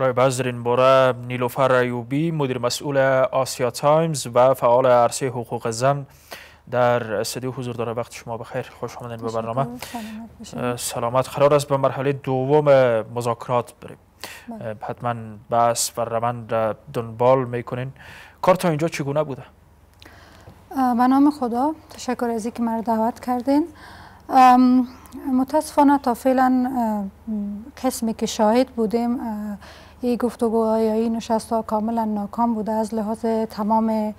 برای بحث در این باره نیلوفر ایوبی، مدیر مسئول آسیا تایمز و فعال عرصه حقوق زن در استودیو حضور داره. وقت شما بخیر، خوش آمدید به برنامه. سلامت. قرار است به مرحله دوم مذاکرات بریم. حتما بحث و روند دنبال میکنین. کار تا اینجا چگونه بوده؟ به نام خدا، تشکر از اینکه مرا دعوت کردین. متاسفانه تا فعلا قسمی که شاهد بودیم این گفتگوهای یا این نشست‌ها کاملا ناکام بوده از لحاظ تمام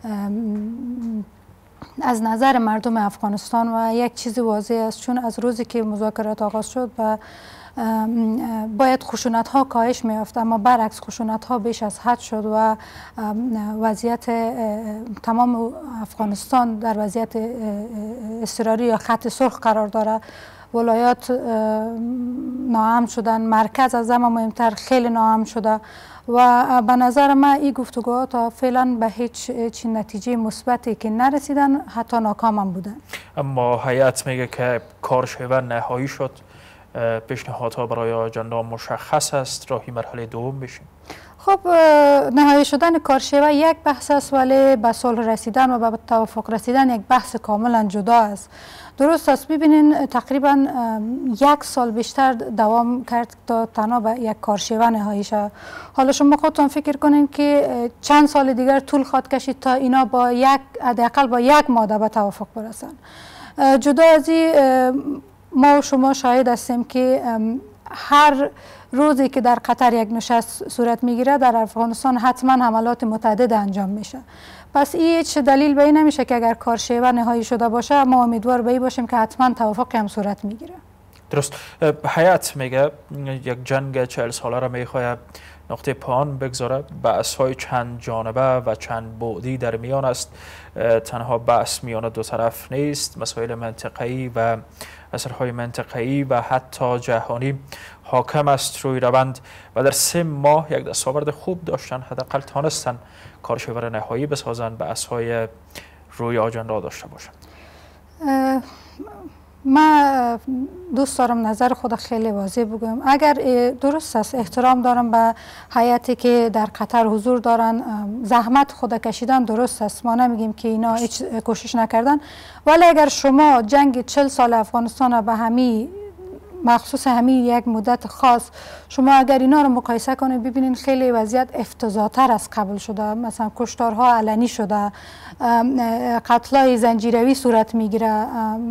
از نظر مردم افغانستان. و یک چیز واضح است، چون از روزی که مذاکرات آغاز شد و باید خشونت ها کاهش می‌یافت، اما برعکس خشونت ها بیش از حد شد و وضعیت تمام افغانستان در وضعیت اضطراری یا خط سرخ قرار داره. ولایات ناامن شدن، مرکز از همه مهمتر خیلی ناامن شده و به نظر من این گفتگوها تا فعلا به هیچ نتیجه مثبتی که نرسیدن، حتی ناکام هم بودن. اما هیئت میگه که کارشیوه نهایی شد، پیشنهادها برای آجندا مشخص است، راهی مرحله دوم بشیم. خب نهایی شدن کارشیوه یک بحث است، ولی به صلح رسیدن و به توافق رسیدن یک بحث کاملا جدا است. درست است. ببینین تقریبا 1 سال بیشتر دوام کرد تا تنها به یک کارشیوه نهایی شد. حالا شما خودتون فکر کنین که چند سال دیگر طول خواهد کشید تا اینا با حداقل با یک ماده به توافق برسن. جدا از این ما و شما شاهد هستیم که هر روزی که در قطر یک نشست صورت میگیره در افغانستان حتما حملات متعدد انجام میشه. پس این هیچ دلیل به این نمیشه که اگر کارشیوه نهایی شده باشه ما امیدوار به این باشیم که حتما توافق هم صورت میگیره. درست. هیئت میگه یک جنگ 40 ساله را میخواد نقطه پایان بگذاره. بحث‌های چند جانبه و چند بعدی در میان است. تنها بحث میان دو طرف نیست، مسائل منطقه‌ای و اثرهای منطقه‌ای و حتی جهانی حاکم است روی روند و در 3 ماه یک دستاورد خوب داشتن، حداقل تانستن کارشیوه نهایی بسازن، بحث‌های روی آجندا داشته باشن. من دوست دارم نظر خود خیلی واضح بگم. اگر درست است احترام دارم به هیئتی که در قطر حضور دارن، زحمت خود کشیدن، درست است، ما نمیگیم که اینا هیچ کوشش نکردن، ولی اگر شما جنگ 40 سال افغانستان به همین مخصوص همین یک مدت خاص شما اگر اینا رو مقایسه کنید ببینید خیلی وضعیت افتضاح‌تر از قبل شده. مثلا کشتارها علنی شده، قتل‌های زنجیروی صورت میگیره،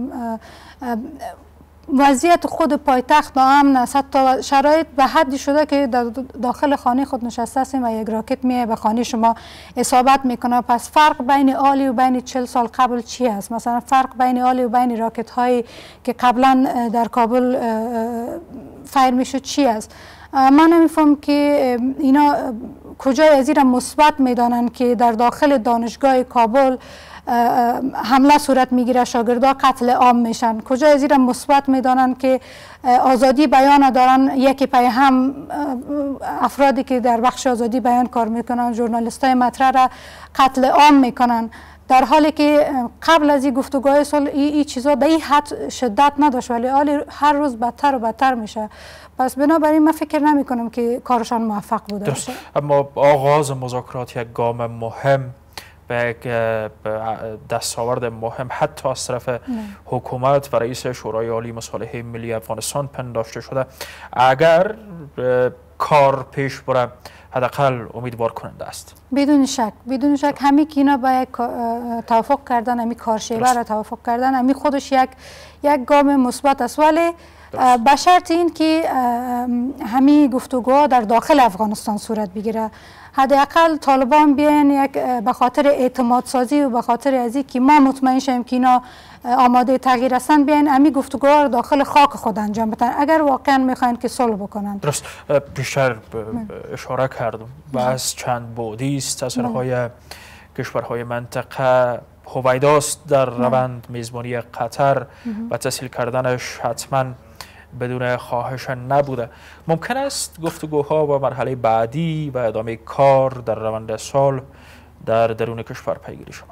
وضعیت خود پایتخت ناامن است، حتی شرایط به حدی شده که در داخل خانه خود نشسته هستیم و یک راکت میه به خانه شما اصابت میکنه. پس فرق بین آلی و بین 40 سال قبل چی است؟ مثلا فرق بین آلی و بین راکت هایی که قبلا در کابل فایر میشد چی است؟ من نمیفهم که اینا کجای از این مثبت میدانند که در داخل دانشگاه کابل حمله صورت میگیره، شاگردا قتل عام میشن. کجا از این مثبت میدانن که آزادی بیان دارن، یکی پای هم افرادی که در بخش آزادی بیان کار میکنن، ژورنالیستای مطرح را قتل عام میکنن، در حالی که قبل از این گفتگوهای صلح این چیزا به این حد شدت نداشت، ولی حالی هر روز بدتر و بدتر میشه. پس بنابراین من فکر نمی کنم که کارشان موفق بوده باشه. اما آغاز مذاکرات یک گام مهم به یک دستاورد مهم حتی از طرف حکومت و رئیس شورای عالی مصالحه ملی افغانستان پنداشته شده. اگر کار پیش بره حداقل امیدوار کننده است. بدون شک همین که اینا با یک توافق کردن، همین کارشیوه را توافق کردن، همین خودش یک گام مثبت است، ولی به شرط این که همین گفتگوها در داخل افغانستان صورت بگیره. حداقل طالبان بیان یک به خاطر اعتماد سازی و به خاطر از اینکه ما مطمئن شیم که اینا آماده تغییر هستن بیان همین گفتگوها رو داخل خاک خود انجام بدن اگر واقعا میخواین که صلح بکنن. درست. بیشتر اشاره کردم بحث چند بعدی است، اثرهای کشورهای منطقه هویداست در روند میزبانی قطر و تسهیل کردنش حتما بدون خواهش نبوده. ممکن است گفتگوها و مرحله بعدی و ادامه کار در روند صلح در درون کشور پیگیری شود؟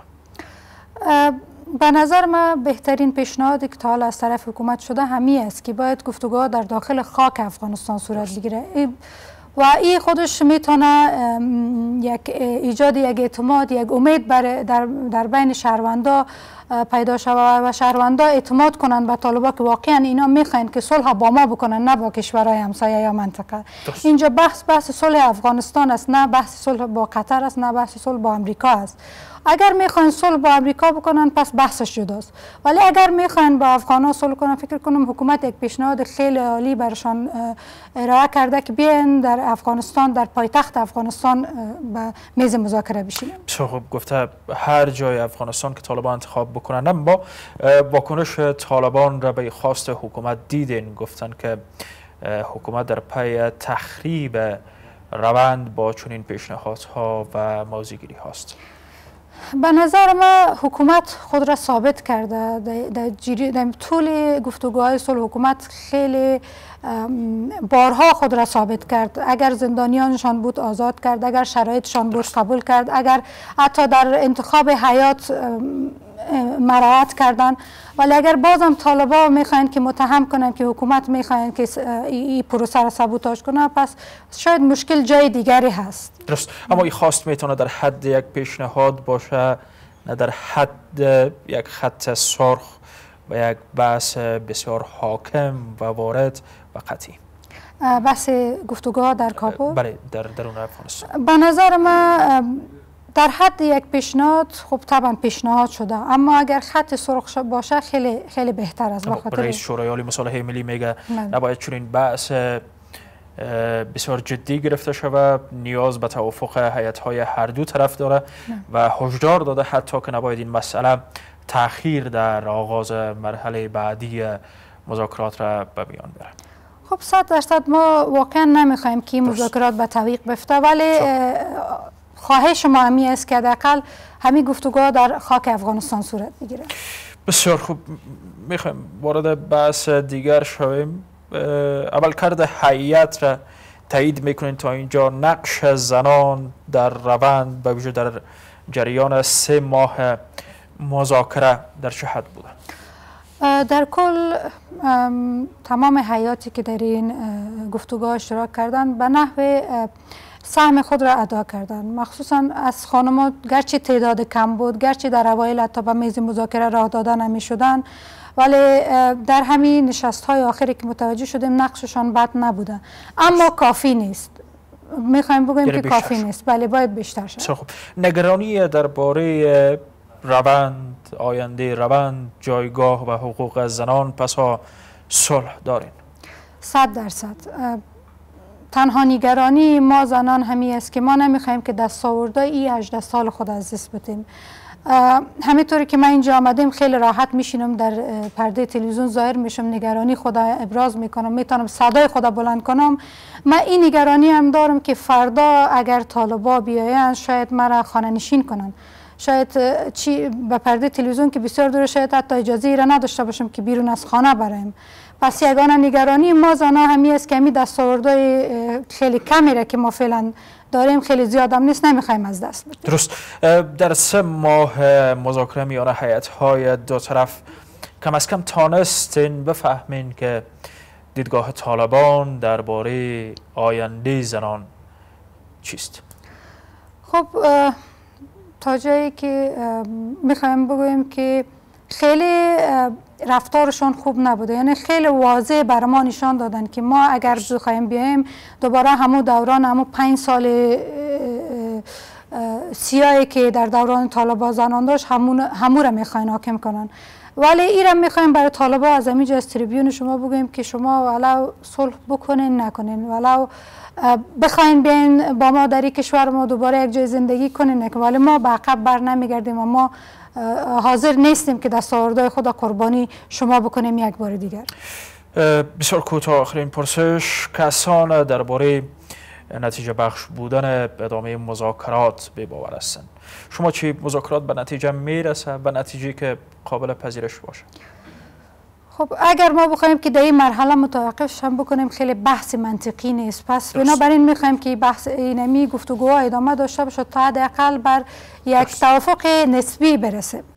به نظر من بهترین پیشنهادی که تا حالا از طرف حکومت شده همین است که باید گفتگوها در داخل خاک افغانستان صورت بگیره. و این خودش میتونه یک ایجاد یک اعتماد، یک امید در بین شهروندا پیدا شود و شهروندا اعتماد کنند به طالبا که واقعا اینا میخواین که صلح با ما بکنن، نه با کشورهای همسایه یا منطقه. اینجا بحث صلح افغانستان است، نه بحث صلح با قطر است، نه بحث صلح با امریکا است. اگر میخواین صلح با امریکا بکنن پس بحثش جداست، ولی اگر میخواین با افغانا صلح کنن، فکر کنم حکومت یک پیشنهاد خیلی عالی برشان ارائه کرده که بیاین در افغانستان، در پایتخت افغانستان به میز مذاکره بشینیم. خب گفته هر جای افغانستان که طالبان انتخاب بکنن. اما واکنش طالبان را به خواست حکومت دیدین، گفتن که حکومت در پی تخریب روند با چنین پیشنهادها و موضع‌گیری هاست. به نظر ما حکومت خود را ثابت کرده در طول گفتگوهای صلح. حکومت خیلی بارها خود را ثابت کرد. اگر زندانیانشان بود آزاد کرد، اگر شرایطشان بود قبول کرد، اگر حتی در انتخاب حیات مراعات کردن. ولی اگر بازم طالبا میخواین که متهم کنن که حکومت میخواین که این پروسه را سابوتاژ کنه، پس شاید مشکل جای دیگری هست. درست. اما این خواست میتونه در حد یک پیشنهاد باشه، نه در حد یک خط سرخ و یک بحث بسیار حاکم و وارد و قطعی. بحث گفتگوها در کابل؟ بله، در درون افغانستان. به نظر ما در حد یک پیشنهاد خب طبعا پیشنهاد شده، اما اگر خط سرخ باشه خیلی بهتر است. بخاطر رئیس شورای عالی مصالحه ملی میگه نباید چنین بحث بسیار جدی گرفته شود، نیاز به توافق هیئت‌های هر دو طرف داره و هشدار داده حتی که نباید این مسئله تأخیر در آغاز مرحله بعدی مذاکرات را به میان بره. خب 100% ما واقعا نمیخوایم که این مذاکرات به تعویق بفته، ولی خواهش ما همی است که حداقل همین گفتگوها در خاک افغانستان صورت بگیره. بسیار خوب، میخوایم وارد بحث دیگر شویم. عملکرد هیئت را تایید میکنین تا اینجا نقش زنان در روند به ویژه در جریان 3 ماه مذاکره در چه حد بوده؟ در کل تمام هیئاتی که در این گفتگوها اشتراک کردن به نحو سهم خود را ادا کردن. مخصوصا از خانم‌ها گرچه تعداد کم بود، گرچه در اوایل حتی به میز مذاکره راه داده نمی شدن، ولی در همین نشست‌های آخری که متوجه شدیم نقششان بد نبوده، اما کافی نیست. میخوایم بگویم که کافی نیست، بله باید بیشتر شد. خب نگرانی درباره روند، آینده روند، جایگاه و حقوق زنان پسا صلح دارین؟ 100%. تنها نگرانی ما زنان همی است که ما نمیخوایم که دستاورده ای 18 سال خود از دست بدیم. همینطوری که من اینجا آمدیم خیلی راحت میشینم در پرده تلویزیون ظاهر میشم، نگرانی خود ابراز میکنم، میتونم صدای خود بلند کنم. من این نگرانی هم دارم که فردا اگر طالبا بیاین شاید مرا خانه نشین کنن، شاید به پرده تلویزیون که بسیار دوره شاید حتی اجازه ای را نداشته باشم که بیرون از خانه برایم. پس یگانه نگرانی ما زنان همی است که همی دستاوردهای خیلی کمی را که ما فعلا داریم خیلی زیاد هم نیست، نمیخوایم از دست بدیم. درست. در 3 ماه مذاکره میان هیئت‌های دو طرف کم از کم تانستین بفهمین که دیدگاه طالبان درباره آینده زنان چیست؟ خب تا جایی که میخوایم بگویم که خیلی رفتارشون خوب نبوده، یعنی خیلی واضح بر ما نشان دادن که ما اگر بخوایم بیایم دوباره همون دوران، همون 5 سال سیاهی که در دوران طالبان زنان داشت همون را میخواین حاکم کنن. ولی این را میخوایم برای طالبان از اینجا از تریبیون شما بگویم که شما ولو صلح بکنین نکنین، ولو بخواین بیاین با ما در این کشور ما دوباره یک جای زندگی کنین، ولی ما به عقب بر نمیگردیم و ما حاضر نیستیم که دستاوردهای خود قربانی شما بکنیم یک بار دیگر. بسیار کوتاه آخرین پرسش، کسان درباره نتیجه بخش بودن ادامه مذاکرات به باور هستند. شما چی مذاکرات به نتیجه میرسه، به نتیجه که قابل پذیرش باشه؟ خب اگر ما بخوایم که در این مرحله متوقفش هم بکنیم خیلی بحث منطقی نیست، پس بنابراین میخوایم که بحث اینمی گفتگوها ادامه داشته باشه تا حداقل بر یک توافق نسبی برسه.